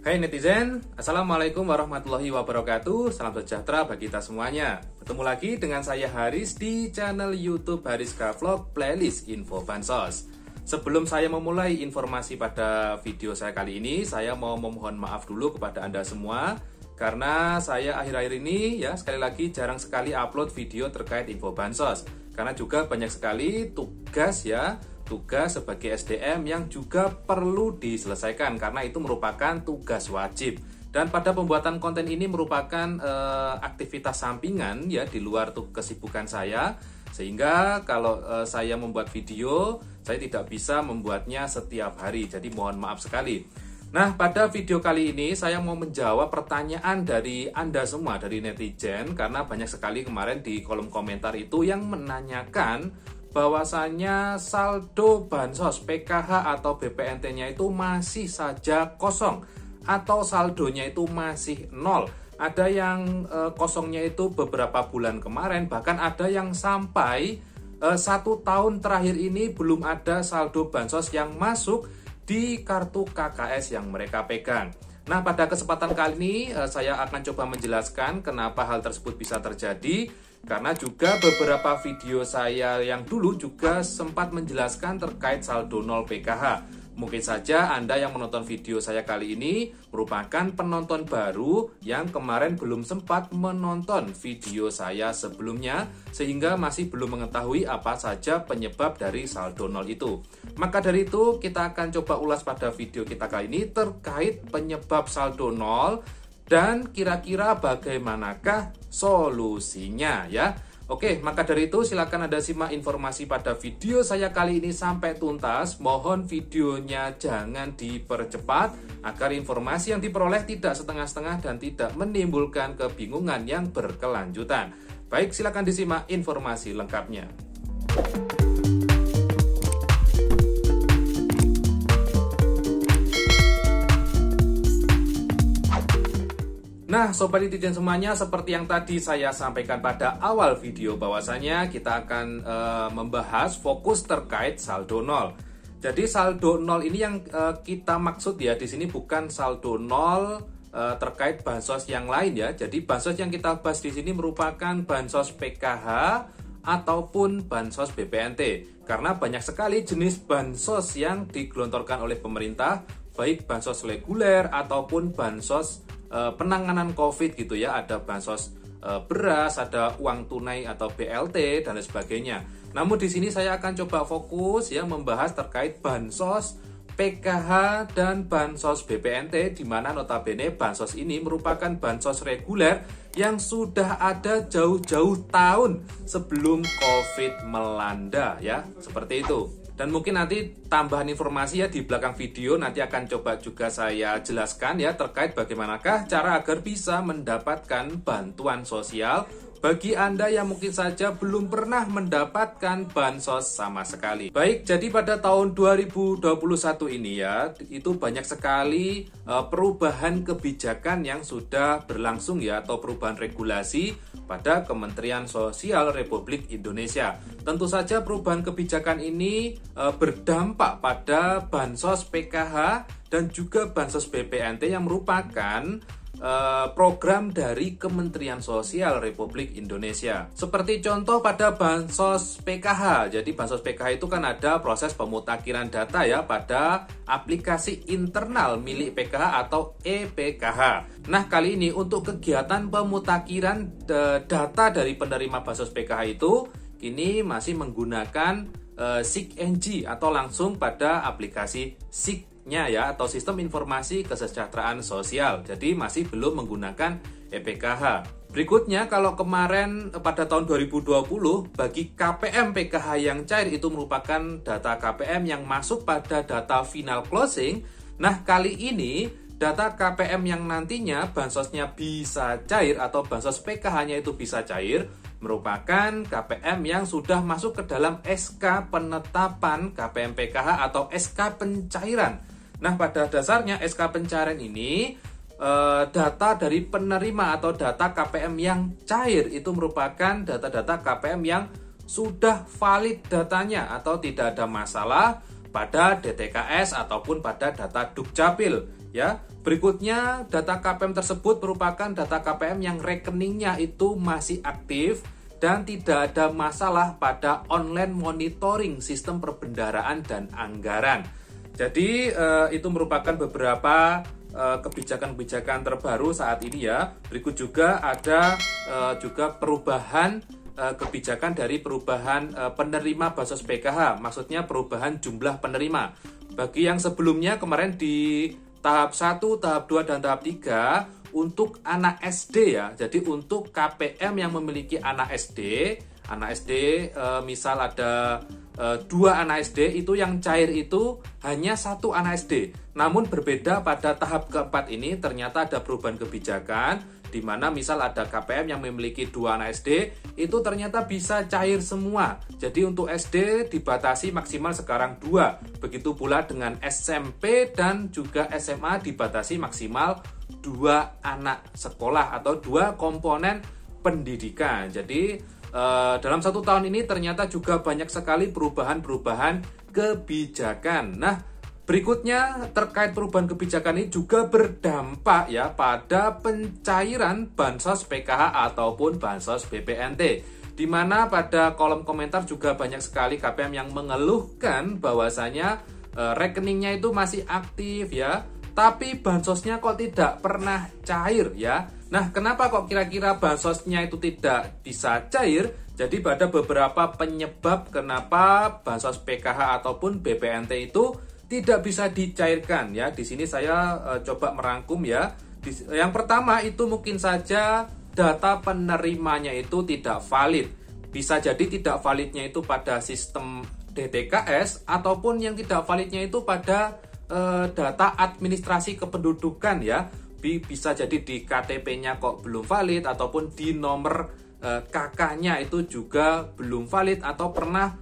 Hai netizen, Assalamualaikum warahmatullahi wabarakatuh. Salam sejahtera bagi kita semuanya. Bertemu lagi dengan saya Haris di channel YouTube Hariska Vlog Playlist Info Bansos. Sebelum saya memulai informasi pada video saya kali ini, saya mau memohon maaf dulu kepada Anda semua karena saya akhir-akhir ini sekali lagi jarang sekali upload video terkait info bansos. Karena juga banyak sekali tugas sebagai SDM yang juga perlu diselesaikan karena itu merupakan tugas wajib. Dan pada pembuatan konten ini merupakan aktivitas sampingan di luar kesibukan saya. Sehingga kalau saya membuat video, saya tidak bisa membuatnya setiap hari. Jadi mohon maaf sekali. Nah, pada video kali ini saya mau menjawab pertanyaan dari Anda semua, dari netizen. Karena banyak sekali kemarin di kolom komentar itu yang menanyakan bahwasanya saldo bansos PKH atau BPNT-nya itu masih saja kosong atau saldonya itu masih nol. Ada yang kosongnya itu beberapa bulan kemarin, bahkan ada yang sampai 1 tahun terakhir ini belum ada saldo bansos yang masuk di kartu KKS yang mereka pegang. Nah, pada kesempatan kali ini saya akan coba menjelaskan kenapa hal tersebut bisa terjadi. Karena juga beberapa video saya yang dulu juga sempat menjelaskan terkait saldo nol PKH. Mungkin saja Anda yang menonton video saya kali ini merupakan penonton baru yang kemarin belum sempat menonton video saya sebelumnya, sehingga masih belum mengetahui apa saja penyebab dari saldo nol itu. Maka dari itu kita akan coba ulas pada video kita kali ini terkait penyebab saldo nol dan kira-kira bagaimanakah solusinya ya. Oke, maka dari itu silakan Anda simak informasi pada video saya kali ini sampai tuntas. Mohon videonya jangan dipercepat agar informasi yang diperoleh tidak setengah-setengah dan tidak menimbulkan kebingungan yang berkelanjutan. Baik, silakan disimak informasi lengkapnya. Nah, sobat netizen semuanya, seperti yang tadi saya sampaikan pada awal video bahwasanya kita akan membahas fokus terkait saldo nol. Jadi saldo nol ini yang kita maksud di sini bukan saldo nol terkait bansos yang lain ya. Jadi bansos yang kita bahas di sini merupakan bansos PKH ataupun bansos BPNT. Karena banyak sekali jenis bansos yang digelontorkan oleh pemerintah, baik bansos reguler ataupun bansos penanganan COVID gitu ya. Ada bansos beras, ada uang tunai atau BLT dan lain sebagainya. Namun di sini saya akan coba fokus membahas terkait bansos PKH dan bansos BPNT, di mana notabene bansos ini merupakan bansos reguler yang sudah ada jauh-jauh tahun sebelum COVID melanda ya, seperti itu. Dan mungkin nanti tambahan informasi di belakang video nanti akan coba juga saya jelaskan terkait bagaimanakah cara agar bisa mendapatkan bantuan sosial bagi Anda yang mungkin saja belum pernah mendapatkan bansos sama sekali. Baik, jadi pada tahun 2021 ini itu banyak sekali perubahan kebijakan yang sudah berlangsung atau perubahan regulasi pada Kementerian Sosial Republik Indonesia. Tentu saja perubahan kebijakan ini berdampak pada bansos PKH dan juga bansos BPNT yang merupakan program dari Kementerian Sosial Republik Indonesia. Seperti contoh pada bansos PKH. Jadi bansos PKH itu kan ada proses pemutakhiran data pada aplikasi internal milik PKH atau ePKH. Nah, kali ini untuk kegiatan pemutakhiran data dari penerima bansos PKH itu kini masih menggunakan SIG-NG atau langsung pada aplikasi SIG atau Sistem Informasi Kesejahteraan Sosial. Jadi masih belum menggunakan ePKH. Berikutnya, kalau kemarin pada tahun 2020 bagi KPM PKH yang cair itu merupakan data KPM yang masuk pada data final closing. Nah, kali ini data KPM yang nantinya bansosnya bisa cair atau bansos PKH-nya itu bisa cair merupakan KPM yang sudah masuk ke dalam SK penetapan KPM PKH atau SK pencairan. Nah, pada dasarnya SK pencairan ini data dari penerima atau data KPM yang cair itu merupakan data-data KPM yang sudah valid datanya atau tidak ada masalah pada DTKS ataupun pada data Dukcapil ya. Berikutnya, data KPM tersebut merupakan data KPM yang rekeningnya itu masih aktif dan tidak ada masalah pada online monitoring sistem perbendaharaan dan anggaran. Jadi itu merupakan beberapa kebijakan-kebijakan terbaru saat ini ya. Berikut juga ada juga perubahan kebijakan dari perubahan penerima bansos PKH, maksudnya perubahan jumlah penerima. Bagi yang sebelumnya kemarin di tahap 1, tahap 2, dan tahap 3 untuk anak SD ya. Jadi untuk KPM yang memiliki anak SD misal ada 2 anak SD, itu yang cair itu hanya 1 anak SD. Namun berbeda pada tahap keempat ini ternyata ada perubahan kebijakan di mana misal ada KPM yang memiliki 2 anak SD, itu ternyata bisa cair semua. Jadi untuk SD dibatasi maksimal sekarang 2. Begitu pula dengan SMP dan juga SMA dibatasi maksimal 2 anak sekolah atau 2 komponen pendidikan. Jadi dalam 1 tahun ini ternyata juga banyak sekali perubahan-perubahan kebijakan. Nah, berikutnya terkait perubahan kebijakan ini juga berdampak ya pada pencairan bansos PKH ataupun bansos BPNT. Di mana pada kolom komentar juga banyak sekali KPM yang mengeluhkan bahwasanya rekeningnya itu masih aktif ya, tapi bansosnya kok tidak pernah cair ya. Nah, kenapa kok kira-kira bansosnya itu tidak bisa cair? Jadi ada beberapa penyebab kenapa bansos PKH ataupun BPNT itu tidak bisa dicairkan ya. Di sini saya coba merangkum ya. Yang pertama itu mungkin saja data penerimanya itu tidak valid. Bisa jadi tidak validnya itu pada sistem DTKS ataupun yang tidak validnya itu pada data administrasi kependudukan ya. Bisa jadi di KTP-nya kok belum valid ataupun di nomor KK-nya itu juga belum valid atau pernah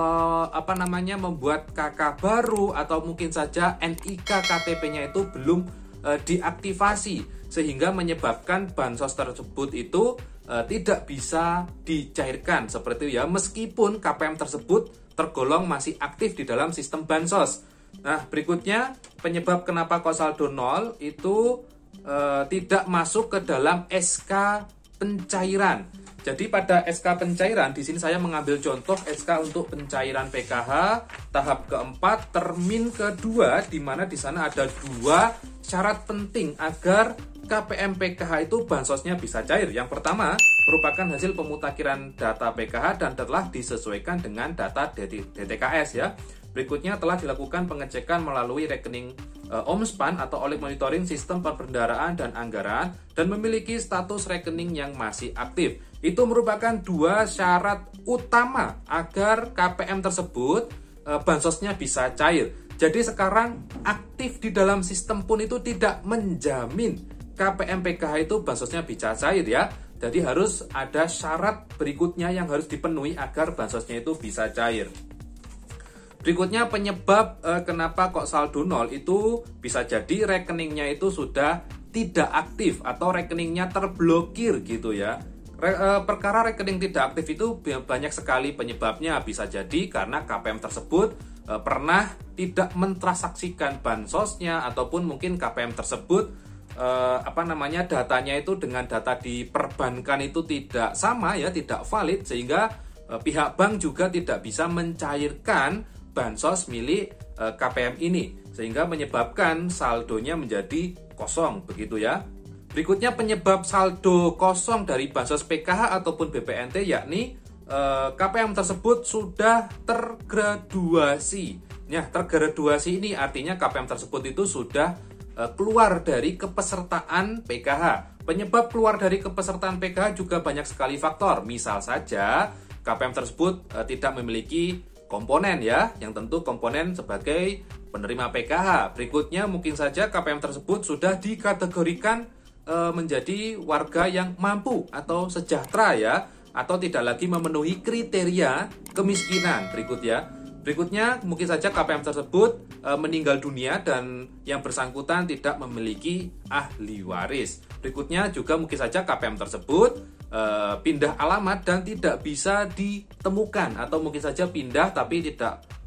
membuat KK baru atau mungkin saja NIK KTP-nya itu belum diaktifasi sehingga menyebabkan bansos tersebut itu tidak bisa dicairkan seperti itu ya, meskipun KPM tersebut tergolong masih aktif di dalam sistem bansos. Nah, berikutnya penyebab kenapa kok saldo 0 itu tidak masuk ke dalam SK pencairan. Jadi pada SK pencairan di sini saya mengambil contoh SK untuk pencairan PKH tahap keempat termin kedua, di mana di sana ada 2 syarat penting agar KPM PKH itu bansosnya bisa cair. Yang pertama merupakan hasil pemutakhiran data PKH dan telah disesuaikan dengan data DTKS ya. Berikutnya telah dilakukan pengecekan melalui rekening OMSPAN atau Audit Monitoring Sistem Perbendaharaan dan Anggaran dan memiliki status rekening yang masih aktif. Itu merupakan 2 syarat utama agar KPM tersebut bansosnya bisa cair. Jadi sekarang aktif di dalam sistem pun itu tidak menjamin KPM PKH itu bansosnya bisa cair ya. Jadi harus ada syarat berikutnya yang harus dipenuhi agar bansosnya itu bisa cair. Berikutnya penyebab kenapa kok saldo 0 itu bisa jadi rekeningnya itu sudah tidak aktif atau rekeningnya terblokir gitu ya. Perkara rekening tidak aktif itu banyak sekali penyebabnya. Bisa jadi karena KPM tersebut pernah tidak mentransaksikan bansosnya ataupun mungkin KPM tersebut datanya itu dengan data di perbankan itu tidak sama ya, tidak valid sehingga pihak bank juga tidak bisa mencairkan bansos milik KPM ini sehingga menyebabkan saldonya menjadi kosong begitu ya. Berikutnya penyebab saldo kosong dari bansos PKH ataupun BPNT yakni KPM tersebut sudah tergraduasi. Nah, tergraduasi ini artinya KPM tersebut itu sudah keluar dari kepesertaan PKH. Penyebab keluar dari kepesertaan PKH juga banyak sekali faktor. Misal saja KPM tersebut tidak memiliki komponen ya, yang tentu komponen sebagai penerima PKH. Berikutnya mungkin saja KPM tersebut sudah dikategorikan menjadi warga yang mampu atau sejahtera ya, atau tidak lagi memenuhi kriteria kemiskinan. Berikutnya mungkin saja KPM tersebut meninggal dunia dan yang bersangkutan tidak memiliki ahli waris. Berikutnya juga mungkin saja KPM tersebut pindah alamat dan tidak bisa ditemukan, atau mungkin saja pindah tapi tidak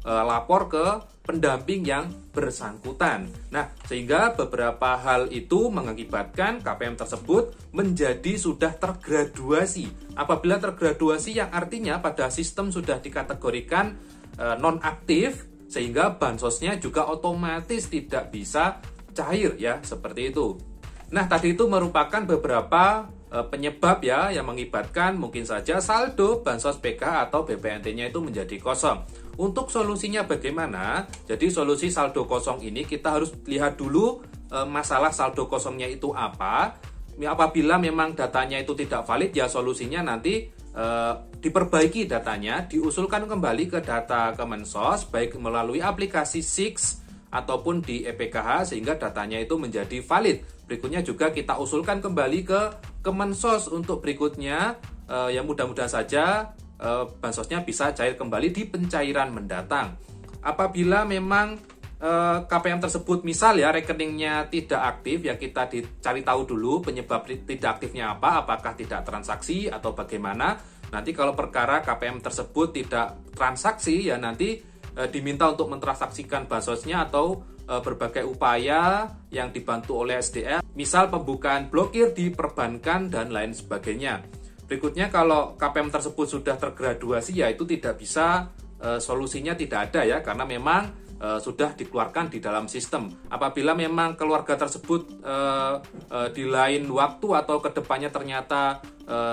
lapor ke pendamping yang bersangkutan. Nah, sehingga beberapa hal itu mengakibatkan KPM tersebut menjadi sudah tergraduasi. Apabila tergraduasi yang artinya pada sistem sudah dikategorikan nonaktif, sehingga bansosnya juga otomatis tidak bisa cair ya, seperti itu. Nah, tadi itu merupakan beberapa penyebab ya yang mengakibatkan mungkin saja saldo bansos PKH atau BPNT-nya itu menjadi kosong. Untuk solusinya bagaimana? Jadi solusi saldo kosong ini kita harus lihat dulu masalah saldo kosongnya itu apa. Apabila memang datanya itu tidak valid, ya solusinya nanti diperbaiki datanya, diusulkan kembali ke data Kemensos baik melalui aplikasi SIX ataupun di EPKH sehingga datanya itu menjadi valid. Berikutnya juga kita usulkan kembali ke Kemensos untuk berikutnya yang mudah-mudahan saja bansosnya bisa cair kembali di pencairan mendatang. Apabila memang KPM tersebut misal ya rekeningnya tidak aktif, ya kita dicari tahu dulu penyebab tidak aktifnya apa, apakah tidak transaksi atau bagaimana. Nanti kalau perkara KPM tersebut tidak transaksi, ya nanti diminta untuk mentransaksikan bansosnya atau berbagai upaya yang dibantu oleh SDM, misal pembukaan blokir di perbankan dan lain sebagainya. Berikutnya kalau KPM tersebut sudah tergraduasi, ya itu tidak bisa, solusinya tidak ada ya, karena memang sudah dikeluarkan di dalam sistem. Apabila memang keluarga tersebut di lain waktu atau kedepannya ternyata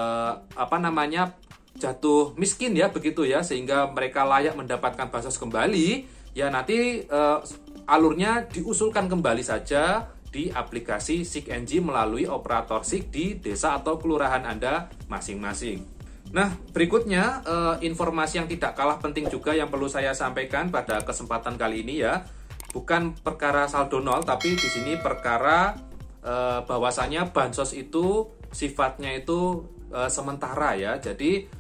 jatuh miskin ya begitu ya, sehingga mereka layak mendapatkan bansos kembali, ya nanti alurnya diusulkan kembali saja di aplikasi SIG-NG melalui operator SIG di desa atau kelurahan Anda masing-masing. Nah, berikutnya informasi yang tidak kalah penting juga yang perlu saya sampaikan pada kesempatan kali ini ya, bukan perkara saldo nol, tapi di sini perkara bahwasanya bansos itu sifatnya itu sementara ya. Jadi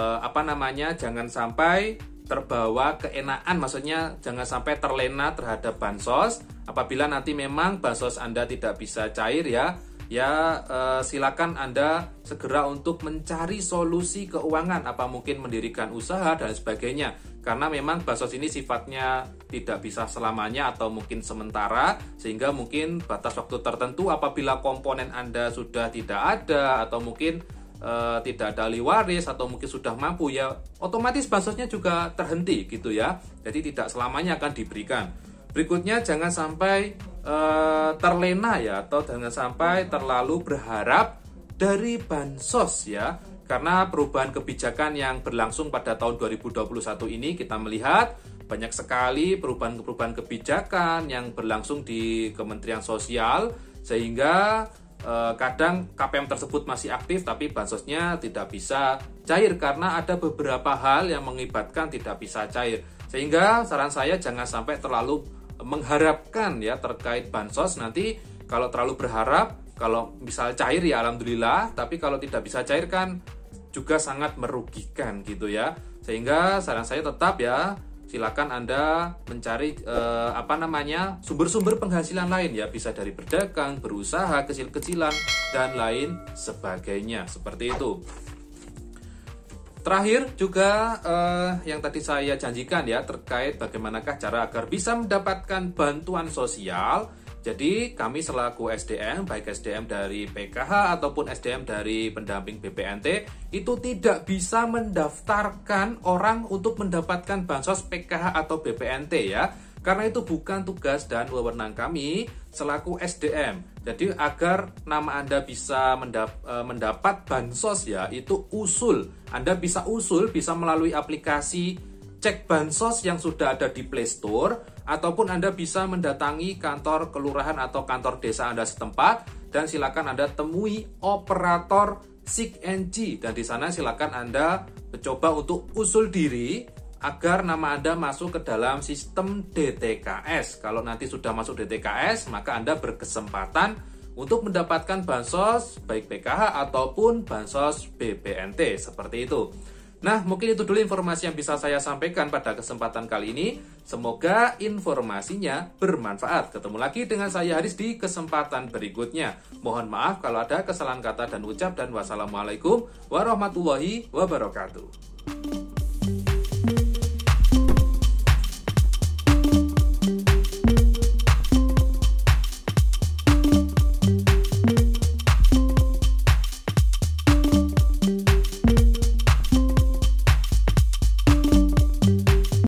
jangan sampai terbawa keenaan, maksudnya jangan sampai terlena terhadap bansos. Apabila nanti memang bansos Anda tidak bisa cair ya, silakan Anda segera untuk mencari solusi keuangan, apa mungkin mendirikan usaha dan sebagainya. Karena memang bansos ini sifatnya tidak bisa selamanya atau mungkin sementara, sehingga mungkin batas waktu tertentu apabila komponen Anda sudah tidak ada atau mungkin tidak ada ahli waris atau mungkin sudah mampu, ya otomatis bansosnya juga terhenti gitu ya. Jadi tidak selamanya akan diberikan. Berikutnya jangan sampai terlena ya, atau jangan sampai terlalu berharap dari bansos ya, karena perubahan kebijakan yang berlangsung pada tahun 2021 ini kita melihat banyak sekali perubahan kebijakan yang berlangsung di Kementerian Sosial, sehingga kadang KPM tersebut masih aktif tapi bansosnya tidak bisa cair karena ada beberapa hal yang mengakibatkan tidak bisa cair. Sehingga saran saya jangan sampai terlalu mengharapkan ya terkait bansos. Nanti kalau terlalu berharap, kalau misal cair ya alhamdulillah, tapi kalau tidak bisa cair kan juga sangat merugikan gitu ya. Sehingga saran saya tetap ya, silakan Anda mencari sumber-sumber penghasilan lain ya, bisa dari berdagang, berusaha kecil-kecilan dan lain sebagainya, seperti itu. Terakhir juga yang tadi saya janjikan ya, terkait bagaimanakah cara agar bisa mendapatkan bantuan sosial. Jadi kami selaku SDM, baik SDM dari PKH ataupun SDM dari pendamping BPNT, itu tidak bisa mendaftarkan orang untuk mendapatkan bansos PKH atau BPNT ya. Karena itu bukan tugas dan wewenang kami selaku SDM. Jadi agar nama Anda bisa mendapat bansos ya, itu usul. Anda bisa usul, bisa melalui aplikasi cek bansos yang sudah ada di Play Store, ataupun Anda bisa mendatangi kantor kelurahan atau kantor desa Anda setempat, dan silakan Anda temui operator SIG-NG, dan di sana silakan Anda mencoba untuk usul diri agar nama Anda masuk ke dalam sistem DTKS. Kalau nanti sudah masuk DTKS, maka Anda berkesempatan untuk mendapatkan bansos baik PKH ataupun bansos BPNT, seperti itu. Nah, mungkin itu dulu informasi yang bisa saya sampaikan pada kesempatan kali ini. Semoga informasinya bermanfaat. Ketemu lagi dengan saya Haris di kesempatan berikutnya. Mohon maaf kalau ada kesalahan kata dan ucap, dan wassalamualaikum warahmatullahi wabarakatuh.